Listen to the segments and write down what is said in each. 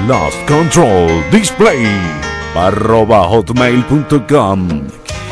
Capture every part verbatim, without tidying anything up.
Lost Control Display arroba hotmail punto com.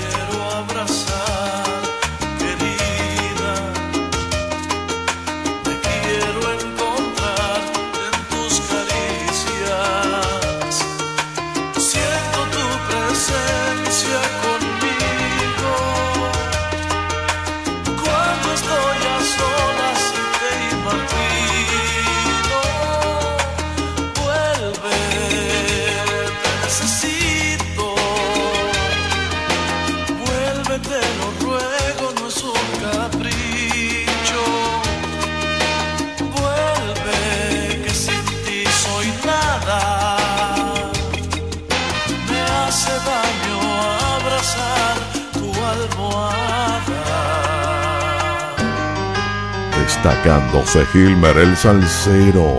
Destacándose Gilmer el Salsero.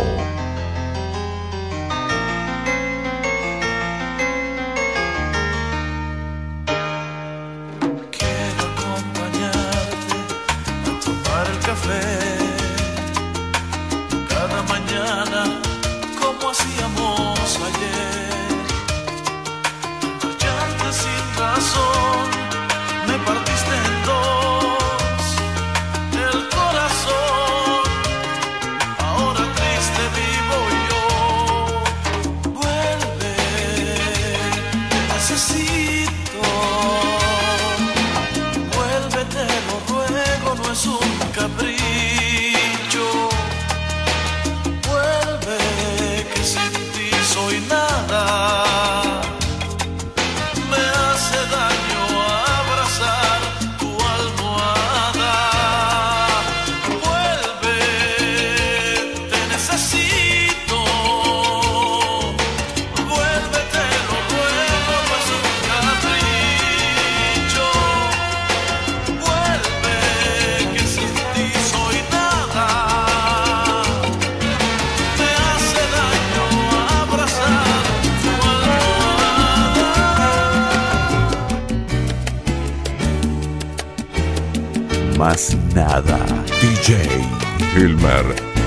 Quiero acompañarte a tomar el café cada mañana como hacíamos ayer. Marcharte sin razón, me partiste en dos el corazón. Ahora triste vivo yo. Vuelve, te necesito. Vuelve, te lo ruego, no es un capricho. Vuelve, que sin ti soy nada. Me hace daño abrazar tu almohada. Vuelve, te necesito. Vuelve, te lo ruego, no es un capricho. Vuelve, que sin ti soy nada. Me hace daño abrazar tu almohada. Más nada, D J Gilmer.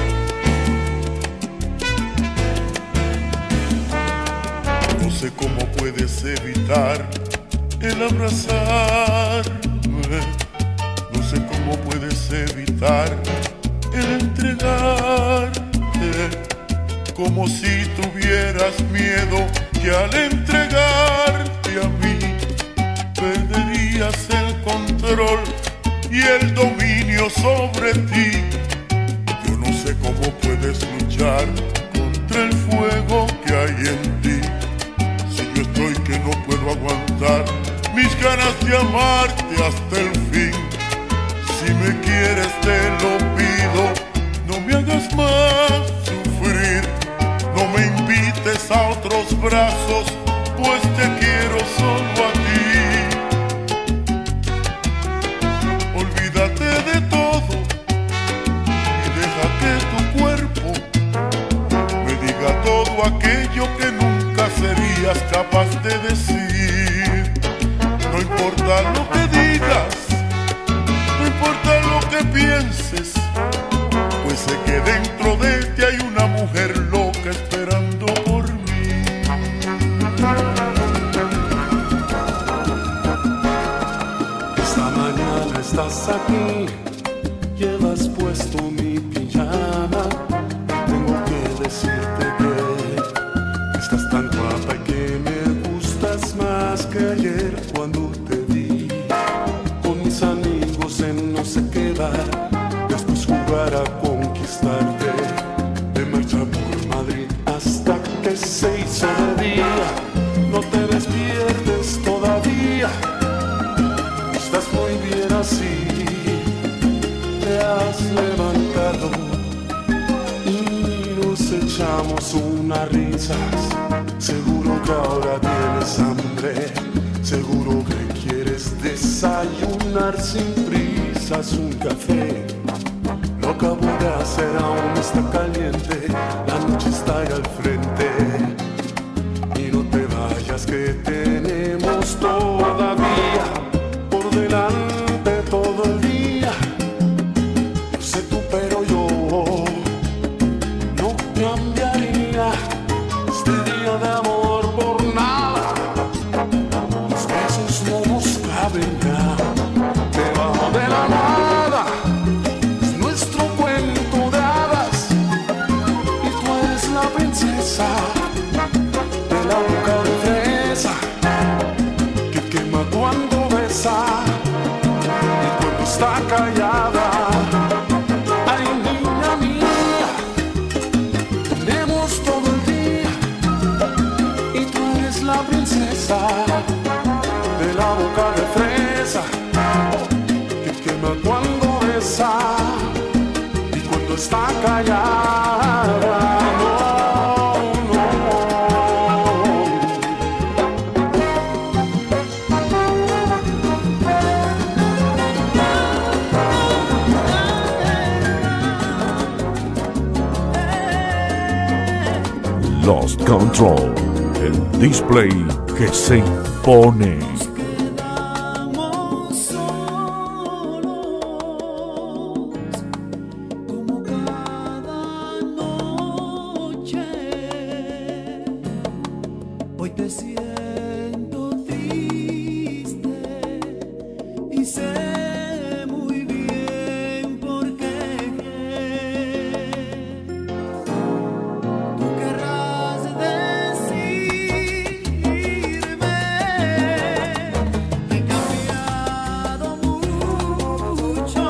No sé cómo puedes evitar el abrazarme. No sé cómo puedes evitar el entregarte. Como si tuvieras miedo que al entregarte a mí perderías el control y el dominio sobre ti. Yo no sé cómo puedes luchar contra el fuego que hay en ti. Si yo estoy que no puedo aguantar mis ganas de amarte hasta el fin. Si me quieres te lo pido, no me hagas más sufrir. No me invites a otros brazos, pues te quiero solo a ti. Olvídate de todo y deja que tu cuerpo me diga todo aquello que nunca serías capaz de decir. No importa lo que digas, no importa lo que pienses, pues sé que dentro de ti hay una mujer loca esperando por mí. Esta mañana estás aquí, llevas puesto mi pijama. Tengo que decirte que estás tan guapa y que me gustas más que ayer cuando te vi con mis amigos en no sé qué bar. Después jugar a conquistarte, de marcha por Madrid hasta que se hizo de día. No te despiertes todavía, estás muy bien así. Te has levantado y nos echamos unas risas. Seguro que ahora tienes hambre, seguro que quieres desayunar sin prisas un café. Lo acabo de hacer, aún está caliente, la noche está ahí al frente. Y no te vayas que tenemos todavía por delante todo el día. No sé tú pero yo no cambiaría. está callada. Ay, niña mía, tenemos todo el día y tú eres la princesa de la boca de fresa que quema cuando besa y cuando está callada. Lost Control, el display que se impone. Quedamos solos como cada noche. Hoy te siento triste y sé muy bien por qué. Tú querrás decirme que he cambiado mucho,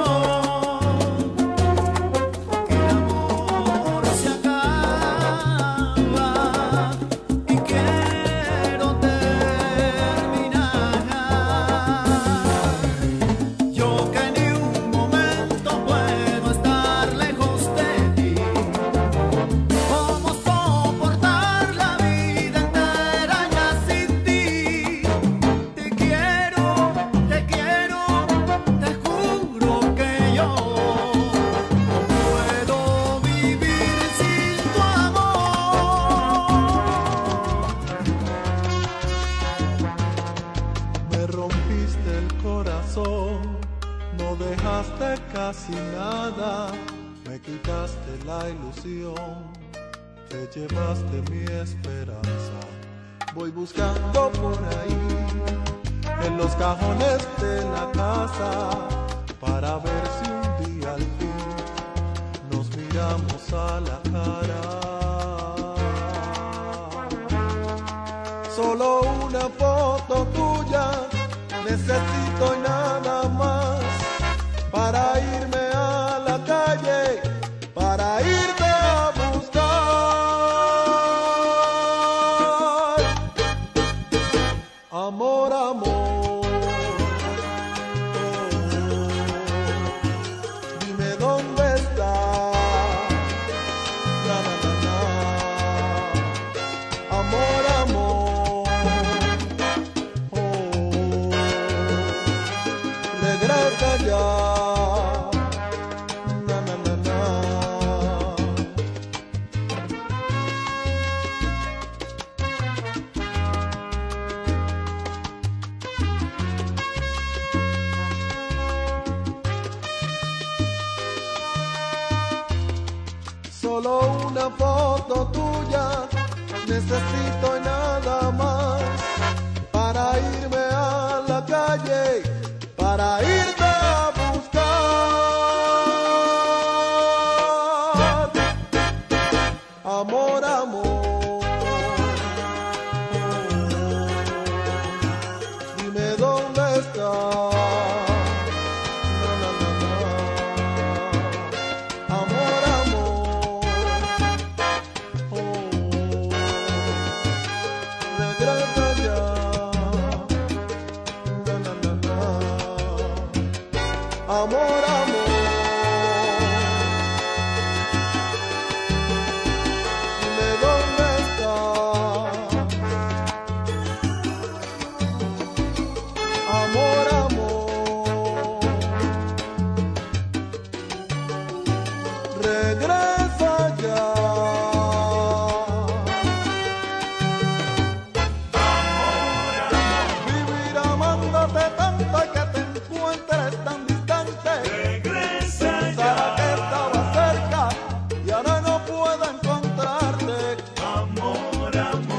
que el amor se acaba y quiero terminar. Yo que ni un momento puedo estar lejos de ti. ¿Cómo soportar la vida entera ya sin ti? Te quiero, te quiero, te juro que yo no puedo vivir sin tu amor. Me rompiste el corazón, no dejaste casi nada, me quitaste la ilusión, te llevaste mi esperanza. Voy buscando por ahí, en los cajones de la casa, para ver si un día al fin nos miramos a la cara. Solo una foto tuya necesito y nada más para irme a la calle, para irte a buscar. Amor, amor, dime dónde estás. Na, na, na, na. Amor, amor, oh, regresa ya. Na, na, na, na. Solo una foto tuya necesito y nada más para irme a la calle, para irte a buscar. Amor, amor, dime dónde estás. Na, na, na, na. Amor, amor, oh, regresa ya. Na, na, na, na. Amor, amor, dime dónde estás. Amor, amor, regresa ya. Vivir amándote tanto y que te encuentres tan distante. Pensaba que estaba cerca y ahora no puedo encontrarte. Amor, amor.